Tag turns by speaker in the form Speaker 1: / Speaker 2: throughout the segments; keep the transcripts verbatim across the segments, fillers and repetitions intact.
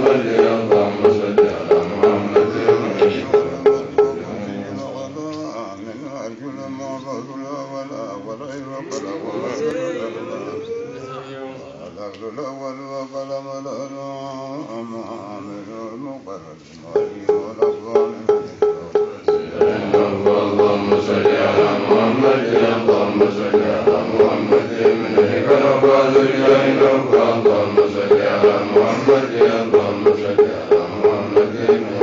Speaker 1: محمد اللهم صل على محمد اللهم صل على محمد اللهم صل على محمد من ذكر بعد الجاهل اللهم صل على محمد اللهم صل على محمد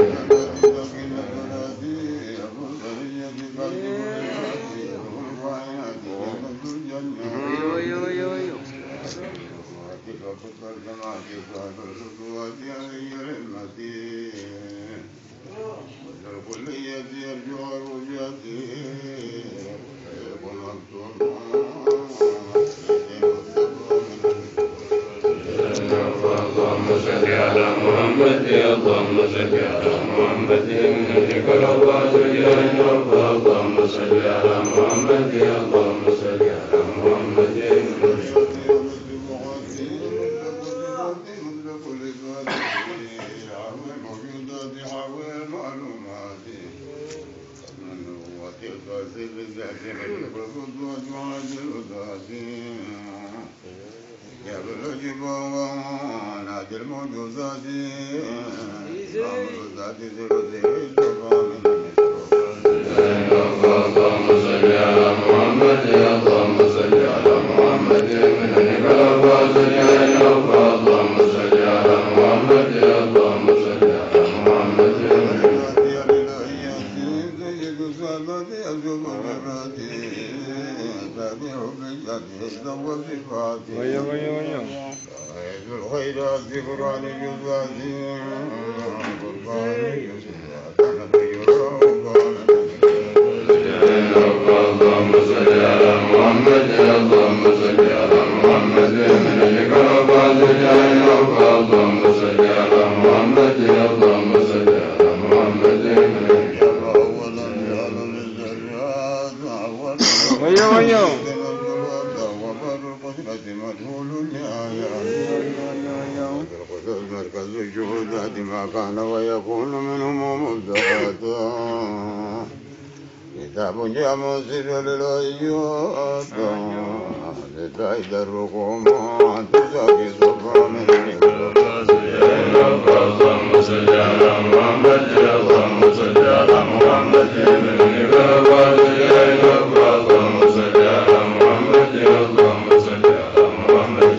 Speaker 1: اللهم صل على محمد اللهم صل على محمد من ذكر بعد الجاهل اللهم صل على محمد اللهم صل على محمد يا بالجبال نادي الموجودات الموجودات اللهم صل على محمد اللهم صل على محمد من الكربات اللهم صل على محمد اللهم صل على محمد ويا ويا ويا الخيرات ذكران الجزاز اللهم صل على محمد اللهم صل على محمد من الكربات اللهم صل على محمد اللهم صل على محمد ويا ويا مركز الجهودات ما كان ويكون منهم مبدأتا كتاب جامع سر للأيات لتعيد الرقومات تساقي صفا من اللهم صل على محمد اللهم صل على محمد من الكربات اللهم صل على محمد اللهم صل على محمد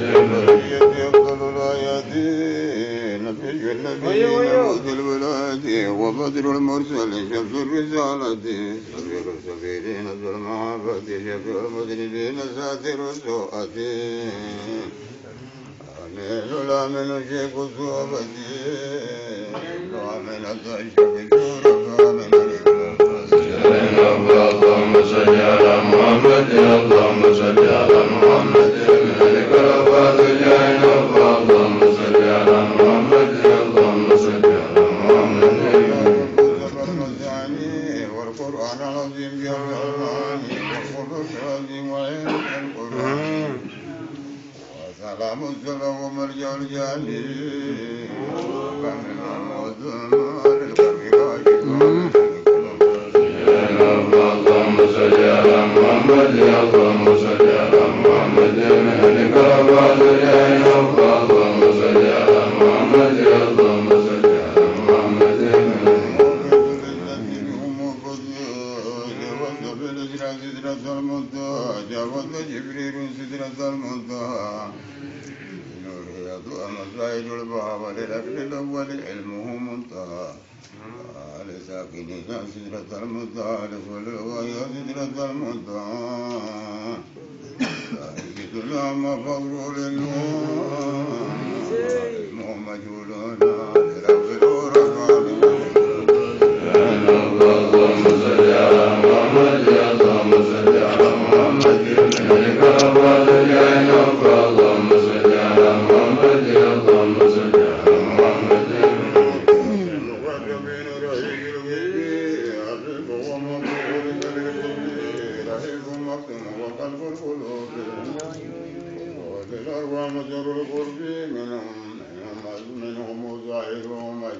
Speaker 1: وبدر المرسل شمس الرسالة سبيل السفيرين ذو المحبة شفيع المذنبين ساتر السوءة أمين لا من شيخ الصوبة لا من الشيخ الشورى اللهم صل على محمد اللهم صل على محمد من الكربات الجاهل اللهم صل على محمد اللهم صل على محمد والقرآن العظيم بالرحمن والقدس العظيم وعين القرآن وسلام السلام ومرجع الجاهلين وكان الموت اللهم صل على محمد اللهم صل على محمد من الكربات اللهم صل على محمد اللهم صل على محمد سدرة المنتهى جاوز جبريل سدرة المنتهى نور مصائد الباب للأكل الأول علمه منتهى لساكنين سدرة المنتهى لكل الغاية سدرة المنتهى سائد الأعمى فضل للنور مجهولون لرب الغرفان اللهم صل على محمد اللهم صل على محمد من الكربات اللهم صل على محمد اللهم صل على محمد وقلب القلوب ومجر القرب منهم منهم منهم ظاهر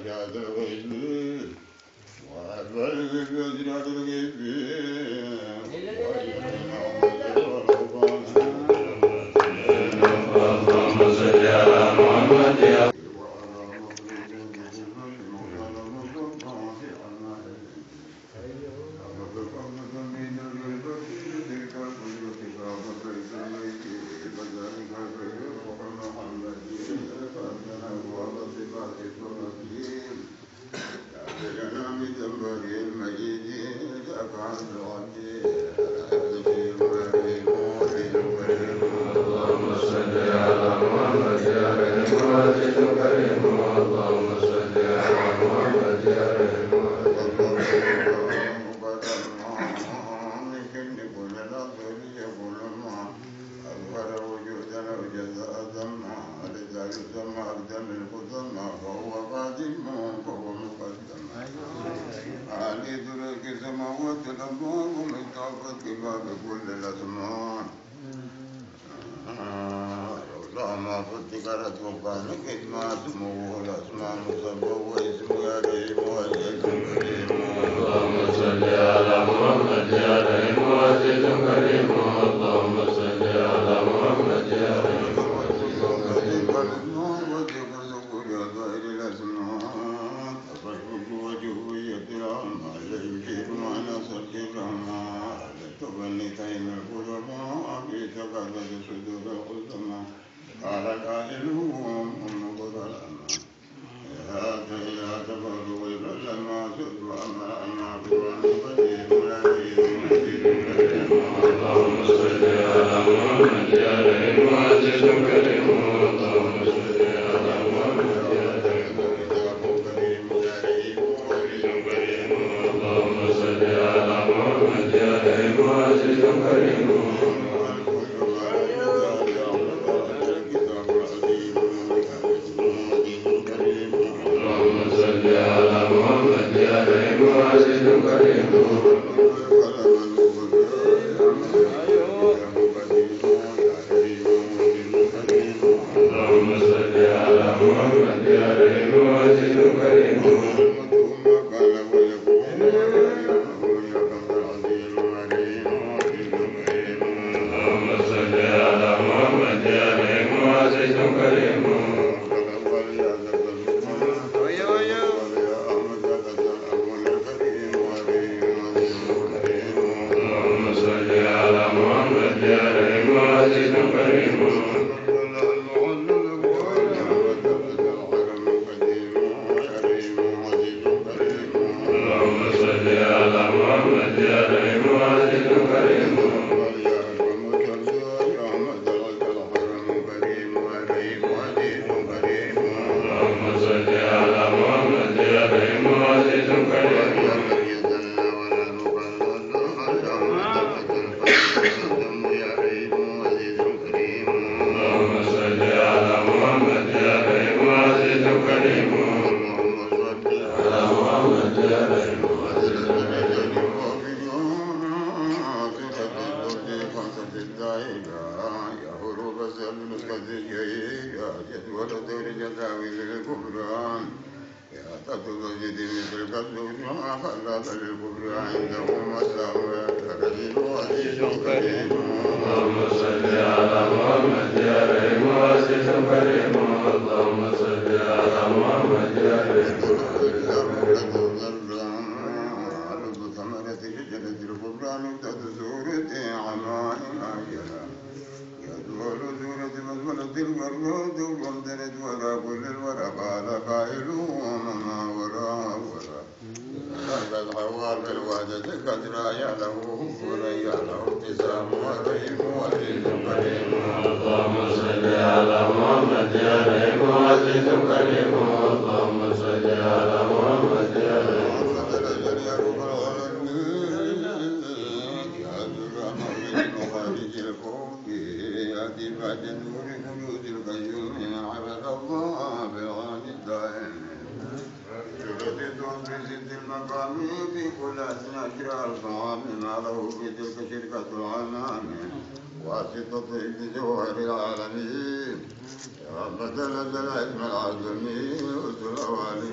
Speaker 2: بدل العلم العظمي وتلوالي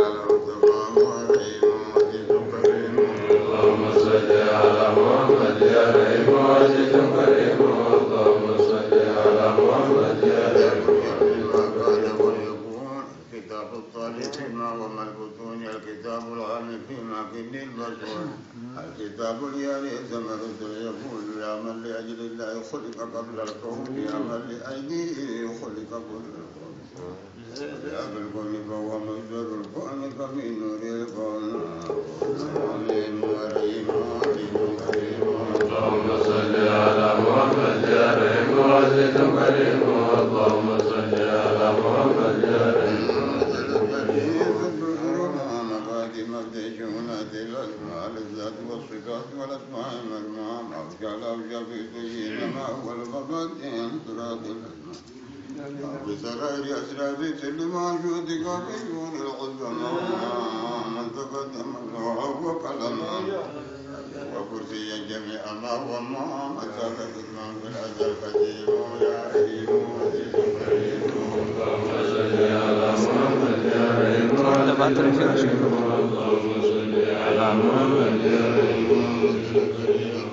Speaker 2: على مصطفى ورحيم عزيز كريم.
Speaker 1: اللهم صل على محمد يا رحيم عزيز كريم. اللهم صل على محمد يا رحيم.
Speaker 2: الكتاب الطالب فيما وما البطون الكتاب العام فيما كن البشر الكتاب اليالي ثمرة يقول يا من لأجل الله خلق قبل الكون يا من لأجله خلق قبل الكون يا بالكون فهو مصدر الكون فمن نور الكون عليم ورحيم عزيز كريم.
Speaker 1: اللهم صل على محمد يا رحيم عزيز كريم. اللهم صل على محمد يا رحيم.
Speaker 2: الأسماء الذات والصفات والأسماء المجموعة أفجع الأوجع في سيدنا ما هو المبادئ صراط الأسماء بسرائر أسرار سر موجودك في نور العظمى من تقدم الله وقلما وكرسيا جميع ما هو ما مساك قسما في الأزل قديم يا رحيم عزيز كريم.
Speaker 1: اللهم صل على محمد يا رحيم عزيز كريم. اللهم صل على محمد يا رحيم عزيز كريم.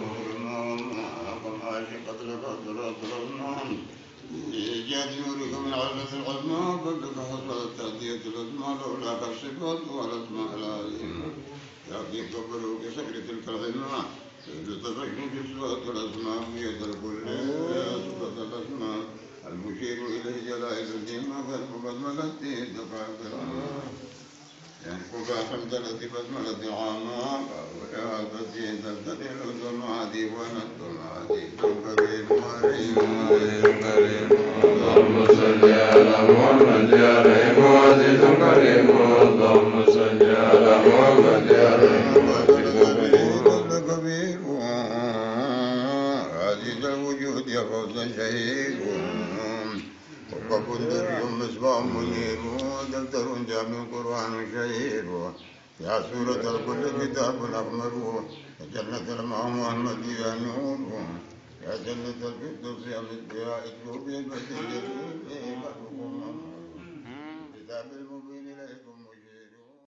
Speaker 2: إيجاد نورك من علة العظمى قبلك حصلت تأدية الأسماء لولاك الصفات والأسماء العظيمة لكن قبلوا بسكر تلك العلمة إذ تفشوا بصفات الأسماء بيد الكل صفة الأسماء المشير إليه جلائل الدين فقد ملت دقائق ينقض حمدلة بسملة عاما ولهذا تلتقي الأسماعدي ونالسماعدي كريم كريم كريم.
Speaker 1: اللهم صل على محمد يا رحيم عزيز كريم. اللهم صل على محمد يا رحيم عزيز
Speaker 2: كريم. عزيز الوجود يا فوز شهيد وقف دري مصباح منير ودفتر جامع القرآن شهير يا سورة الكل كتاب أحمر جنة الماء محمد يا نور يا جنة الفردوس يا مدعاء القلوب يا بديع